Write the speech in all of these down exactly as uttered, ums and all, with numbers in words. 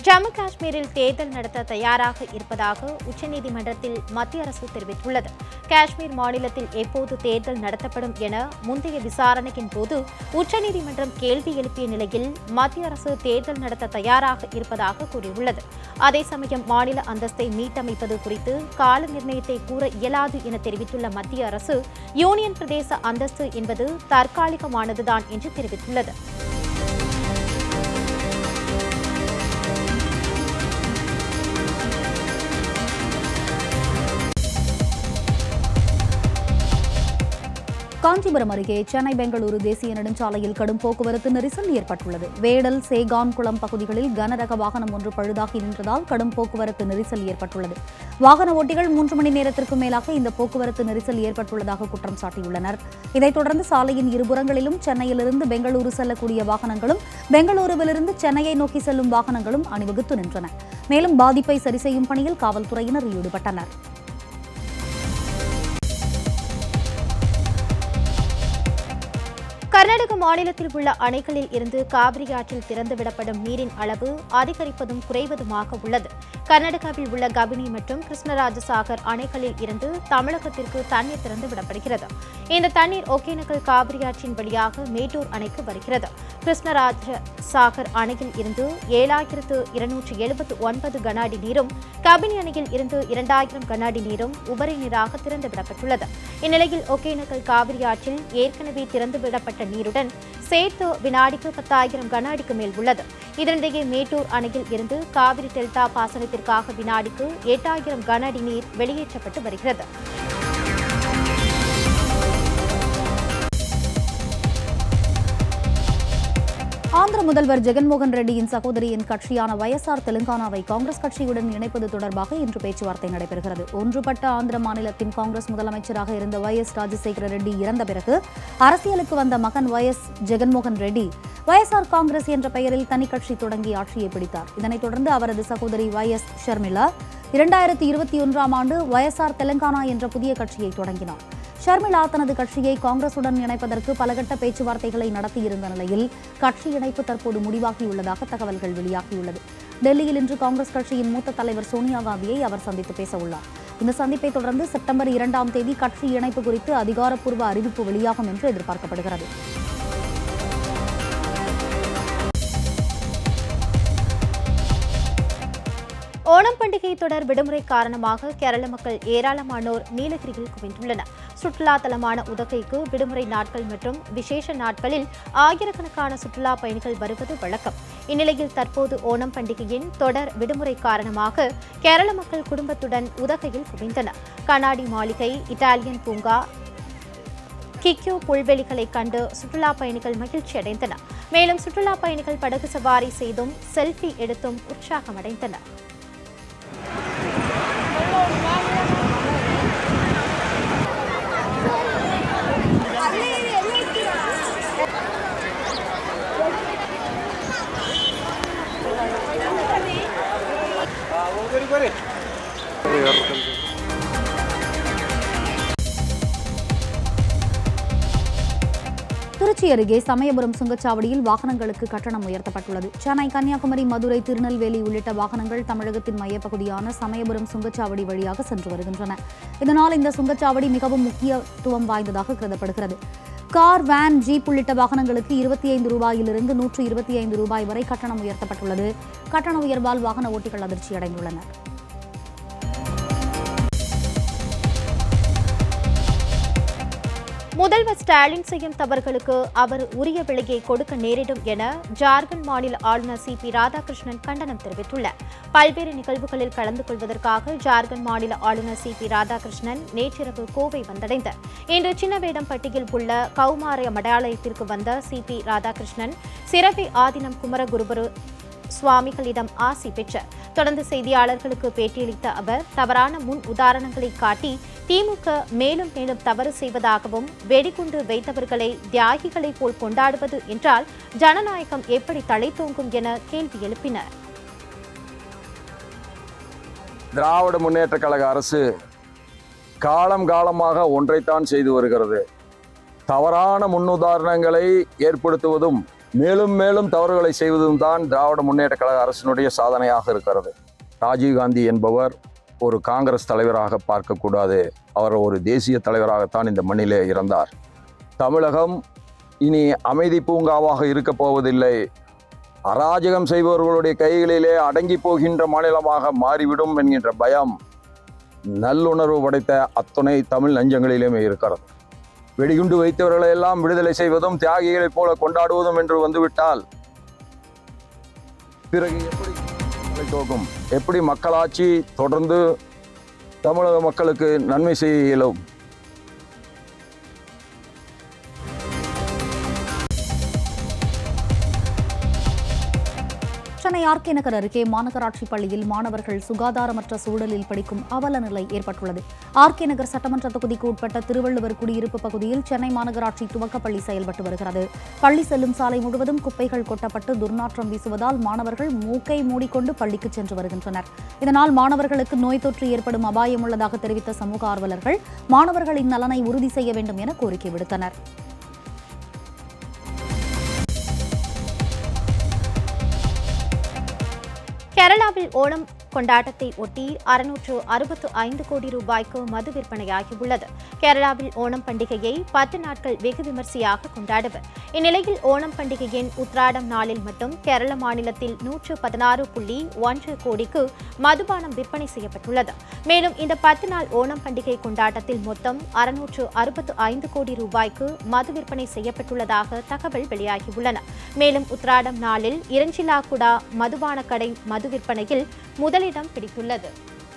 ஜம்மு காஷ்மீரில் தேர்தல் நடத்த தயாராக இருப்பதாக உச்சநீதிமன்றத்தில் மத்திய அரசு தெரிவித்துள்ளது. காஷ்மீர் மாநிலத்தில் எப்போது தேர்தல் நடத்தப்படும் என முந்தைய விசாரணையின் போது உச்சநீதிமன்றம் கேள்வி எழுப்பிய நிலையில் மத்திய அரசு தேர்தல் நடத்த தயாராக இருப்பதாக கூறியுள்ளது. அதே சமயம் மாநில அந்தஸ்தை மீட்டமைப்பது குறித்து கால நிர்ணயத்தை கூற இயலாது என தெரிவித்துள்ள மத்திய அரசு யூனியன் பிரதேச அந்தஸ்து என்பது தற்காலிகமானதுதான் என்று தெரிவித்துள்ளது. காஞ்சிபுரம் அருகே சென்னை பெங்களூரு தேசிய நெடுஞ்சாலையில் கடும் போக்குவரத்து நெரிசல் ஏற்பட்டுள்ளது. வேடல் சேகான்குளம் பகுதிகளில் கனரக வாகனம் ஒன்று பழுதாகி நின்றதால் கடும் போக்குவரத்து நெரிசல் ஏற்பட்டுள்ளது. வாகன ஓட்டிகள் மூன்று மணி நேரத்திற்கும் மேலாக இந்த போக்குவரத்து நெரிசல் ஏற்பட்டுள்ளதாக குற்றம் சாட்டியுள்ளனர். இதைத் தொடர்ந்து சாலையின் இருபுறங்களிலும் சென்னையிலிருந்து பெங்களூரு செல்லக்கூடிய வாகனங்களும் பெங்களூருவிலிருந்து சென்னையை நோக்கி செல்லும் வாகனங்களும் அணிவகுத்து நின்றன. மேலும் பாதிப்பை சரி செய்யும் பணியில் காவல்துறையினர் ஈடுபட்டனர். கர்நாடக மாநிலத்தில் உள்ள அணைகளில் இருந்து காவிரி ஆற்றில் திறந்துவிடப்படும் நீரின் அளவு அதிகரிப்பதும் குறைவதுமாக உள்ளது. கர்நாடகாவில் உள்ள கபினி மற்றும் கிருஷ்ணராஜசாகர் அணைகளில் இருந்து தமிழகத்திற்கு தண்ணீர் திறந்துவிடப்படுகிறது. இந்த தண்ணீர் ஒகேனக்கல் காவிரி ஆற்றின் வழியாக மேட்டூர் அணைக்கு வருகிறது. கிருஷ்ணராஜசாகர் அணையில் இருந்து ஏழாயிரத்து இருநூற்று எழுபத்து ஒன்பது கன அடி நீரும் கபினி அணையில் இருந்து இரண்டாயிரம் கன அடி நீரும் உபரி நீராக திறந்துவிடப்பட்டுள்ளது. இந்நிலையில் ஒகேனக்கல் காவிரி ஆற்றில் ஏற்கனவே திறந்துவிடப்பட்ட நீருடன் சேர்த்து வினாடிக்கு பத்தாயிரம் கன அடிக்கு மேல் உள்ளது. இதனிடையே மேட்டூர் அணையில் இருந்து காவிரி டெல்டா பாசனத்திற்காக வினாடிக்கு எட்டாயிரம் கன அடி நீர் வெளியேற்றப்பட்டு வருகிறது. ஆந்திர முதல்வர் ஜெகன்மோகன் ரெட்டியின் சகோதரியின் கட்சியான வயசார் தெலுங்கானாவை காங்கிரஸ் கட்சியுடன் இணைப்பது தொடர்பாக இன்று பேச்சுவார்த்தை நடைபெறுகிறது. ஒன்றுபட்ட ஆந்திர மாநிலத்தின் காங்கிரஸ் முதலமைச்சராக இருந்த ஒய் எஸ் ராஜசேகர ரெட்டி இறந்த பிறகு அரசியலுக்கு வந்த மகன் ஒய் எஸ் ஜெகன்மோகன் ரெட்டி வயசார் காங்கிரஸ் என்ற பெயரில் தனி கட்சி தொடங்கி ஆட்சியை பிடித்தார். இதனைத் தொடர்ந்து அவரது சகோதரி ஒய் எஸ் ஷர்மிளா இரண்டாயிரத்தி இருபத்தி ஒன்றாம் ஆண்டு வயசார் தெலுங்கானா என்ற புதிய கட்சியை தொடங்கினார். ஷர்மிளா தனது கட்சியை காங்கிரசுடன் இணைப்பதற்கு பலகட்ட பேச்சுவார்த்தைகளை நடத்தியிருந்த நிலையில் கட்சி இணைப்பு தற்போது முடிவாகியுள்ளதாக தகவல்கள் வெளியாகியுள்ளது. டெல்லியில் இன்று காங்கிரஸ் கட்சியின் மூத்த தலைவர் சோனியா காந்தியை அவர் சந்தித்து பேச உள்ளார். இந்த சந்திப்பை தொடர்ந்து செப்டம்பர் இரண்டாம் தேதி கட்சி இணைப்பு குறித்து அதிகாரப்பூர்வ அறிவிப்பு வெளியாகும் என்று எதிர்பார்க்கப்படுகிறது. ஓணம் பண்டிகை தொடர் விடுமுறை காரணமாக கேரள மக்கள் ஏராளமானோர் நீலகிரியில் குவிந்துள்ளனர். சுற்றுலா தலமான உதகைக்கு விடுமுறை நாட்கள் மற்றும் விசேஷ நாட்களில் ஆயிரக்கணக்கான சுற்றுலா பயணிகள் வருவது வழக்கம். இந்நிலையில் தற்போது ஓணம் பண்டிகையின் தொடர் விடுமுறை காரணமாக கேரள மக்கள் குடும்பத்துடன் உதகையில் குவிந்தனர். கண்ணாடி மாளிகை, இத்தாலியன் பூங்கா, கிக்கியோ புல்வெளிகளை கண்டு சுற்றுலா பயணிகள் மகிழ்ச்சி அடைந்தனர். மேலும் சுற்றுலா பயணிகள் படகு சவாரி செய்தும் செல்ஃபி எடுத்தும் உற்சாகமடைந்தனர். திருச்சி அருகே சமயபுரம் சுங்கச்சாவடியில் வாகனங்களுக்கு கட்டணம் உயர்த்தப்பட்டுள்ளது. சென்னை, கன்னியாகுமரி, மதுரை, திருநெல்வேலி உள்ளிட்ட வாகனங்கள் தமிழகத்தின் மையப்பகுதியான சமயபுரம் சுங்கச்சாவடி வழியாக சென்று வருகின்றன. இதனால் இந்த சுங்கச்சாவடி மிகவும் முக்கியத்துவம் வாய்ந்ததாக கருதப்படுகிறது. கார், வேன், ஜீப் உள்ளிட்ட வாகனங்களுக்கு இருபத்தி ஐந்து ரூபாயிலிருந்து நூற்று இருபத்தி ஐந்து ரூபாய் வரை கட்டணம் உயர்த்தப்பட்டுள்ளது. கட்டண உயர்வால் வாகன ஓட்டிகள் அதிர்ச்சியடைந்துள்ளனர். முதல்வர் ஸ்டாலின் செய்யும் தவறுகளுக்கு அவர் உரிய விலையை கொடுக்க நேரிடும் என ஜார்க்கண்ட் மாநில ஆளுநர் சி பி ராதாகிருஷ்ணன் கண்டனம் தெரிவித்துள்ளார். பல்வேறு நிகழ்வுகளில் கலந்து கொள்வதற்காக ஜார்க்கண்ட் மாநில ஆளுநர் சி பி ராதாகிருஷ்ணன் நேற்றிரவு கோவை வந்தடைந்தார். இன்று சின்னவேடம்பட்டியில் உள்ள கௌமார மடாலயத்திற்கு வந்த சி பி ராதாகிருஷ்ணன் சிரவை ஆதீனம் குமரகுருபரு சுவாமிகளிடம் ஆசி பெற்றார். தொடர்ந்து செய்தியாளர்களுக்கு பேட்டியளித்த அவர் தவறான முன் உதாரணங்களை காட்டி திமுக மேலும் மேலும் தவறு செய்வதாகவும் வெடிகுண்டு வைத்தவர்களை தியாகிகளை போல் கொண்டாடுவது என்றால் ஜனநாயகம் எப்படி தழைத்தோங்கும் என கேள்வி எழுப்பினர். திராவிட முன்னேற்ற கழக அரசு காலம் காலமாக ஒன்றைத்தான் செய்து வருகிறது. தவறான முன்னுதாரணங்களை ஏற்படுத்துவதும் மேலும் மேலும் தவறுகளை செய்வதும் தான் திராவிட முன்னேற்ற கழக அரசினுடைய சாதனையாக இருக்கிறது. ராஜீவ்காந்தி என்பவர் ஒரு காங்கிரஸ் தலைவராக பார்க்கக்கூடாது, அவர் ஒரு தேசிய தலைவராகத்தான் இந்த மண்ணிலே இருந்தார். தமிழகம் இனி அமைதி பூங்காவாக இருக்க போவதில்லை, அராஜகம் செய்பவர்களுடைய கைகளிலே அடங்கி போகின்ற மாநிலமாக மாறிவிடும் என்கின்ற பயம் நல்லுணர்வு படைத்த அத்துணை தமிழ் நெஞ்சங்களிலுமே இருக்கிறது. வெடிகுண்டு வைத்தவர்களை எல்லாம் விடுதலை செய்வதும் தியாகிகளைப் போல கொண்டாடுவதும் என்று வந்துவிட்டால் பிறகு எப்படி தோக்கும்? எப்படி மக்களாட்சி தொடர்ந்து தமிழக மக்களுக்கு நன்மை செய்ய இயலும்? சென்னை ஆர்கே நகர் அருகே மாநகராட்சி பள்ளியில் மாணவர்கள் சுகாதாரமற்ற சூழலில் படிக்கும் அவல நிலை ஏற்பட்டுள்ளது. ஆர்கே நகர் சட்டமன்ற தொகுதிக்கு உட்பட்ட திருவள்ளுவர் குடியிருப்பு பகுதியில் சென்னை மாநகராட்சி துவக்கப்பள்ளி செயல்பட்டு வருகிறது. பள்ளி செல்லும் சாலை முழுவதும் குப்பைகள் கொட்டப்பட்டு துர்நாற்றம் வீசுவதால் மாணவர்கள் மூக்கை மூடிக்கொண்டு பள்ளிக்கு சென்று வருகின்றனர். இதனால் மாணவர்களுக்கு நோய் தொற்று ஏற்படும் அபாயம் உள்ளதாக தெரிவித்த சமூக ஆர்வலர்கள் மாணவர்களின் நலனை உறுதி செய்ய வேண்டும் என கோரிக்கை விடுத்தனர். கேரளாவில் ஓணம் கொண்டாட்டத்தை ஒட்டி அறுநூற்று அறுபத்து ஐந்து கோடி ரூபாய்க்கு மது விற்பனையாகியுள்ளது. கேரளாவில் ஓணம் பண்டிகையை பத்து நாட்கள் வெகு விமர்சையாக கொண்டாடுவர். இந்நிலையில் ஓணம் பண்டிகையின் உத்ராடம் நாளில் மட்டும் கேரள மாநிலத்தில் நூற்று பதினாறு புள்ளி ஒன்று கோடிக்கு மதுபானம் விற்பனை செய்யப்பட்டுள்ளது. மேலும் இந்த பத்து நாள் ஓணம் பண்டிகை கொண்டாட்டத்தில் மொத்தம் அறுநூற்று அறுபத்து ஐந்து கோடி ரூபாய்க்கு மது விற்பனை செய்யப்பட்டுள்ளதாக தகவல் வெளியாகியுள்ளன. மேலும் உத்ராடம் நாளில் இரஞ்சிலாகுடா மதுபான கடை மது விற்பனையில் முதலிடம் பிடித்துள்ளது.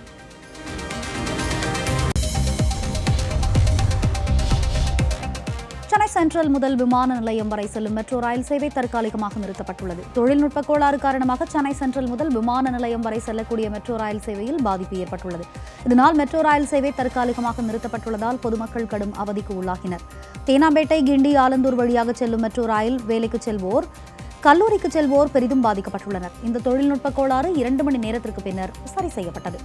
சென்னை சென்ட்ரல் முதல் விமான நிலையம் வரை செல்லும் மெட்ரோ ரயில் சேவை தற்காலிகமாக நிறுத்தப்பட்டுள்ளது. தொழில்நுட்ப கோளாறு காரணமாக சென்னை சென்ட்ரல் முதல் விமான நிலையம் வரை செல்லக்கூடிய மெட்ரோ ரயில் சேவையில் பாதிப்பு ஏற்பட்டுள்ளது. இதனால் மெட்ரோ ரயில் சேவை தற்காலிகமாக நிறுத்தப்பட்டுள்ளதால் பொதுமக்கள் கடும் அவதிக்கு உள்ளாகினர். தேனாம்பேட்டை, கிண்டி, ஆலந்தூர் வழியாக செல்லும் மெட்ரோ ரயில் வேலைக்கு செல்வோர், கல்லூரிக்கு செல்வோர் பெரிதும் பாதிக்கப்பட்டுள்ளனர். இந்த தொழில்நுட்ப கோளாறு இரண்டு மணி நேரத்திற்கு பின்னர் சரி செய்யப்பட்டது.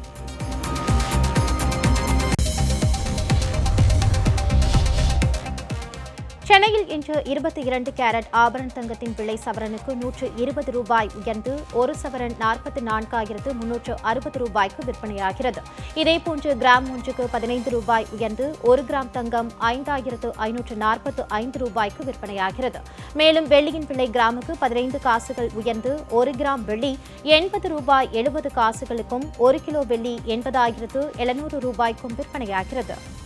சென்னையில் இன்று இருபத்தி இரண்டு கேரட் ஆபரண தங்கத்தின் விலை சவரனுக்கு நூற்று இருபது ரூபாய் உயர்ந்து ஒரு சவரன் நாற்பத்தி நான்காயிரத்து முன்னூற்று அறுபது ரூபாய்க்கு விற்பனையாகிறது. இதேபோன்று கிராம் ஒன்றுக்கு பதினைந்து ரூபாய் உயர்ந்து ஒரு கிராம் தங்கம் ஐந்தாயிரத்து ஐநூற்று நாற்பத்து ஐந்து ரூபாய்க்கு விற்பனையாகிறது. மேலும் வெள்ளியின் விலை கிராமுக்கு பதினைந்து காசுகள் உயர்ந்து ஒரு கிராம் வெள்ளி எண்பது ரூபாய் எழுபது காசுகளுக்கும் ஒரு கிலோ வெள்ளி எண்பதாயிரத்து எழுநூறு ரூபாய்க்கும் விற்பனையாகிறது.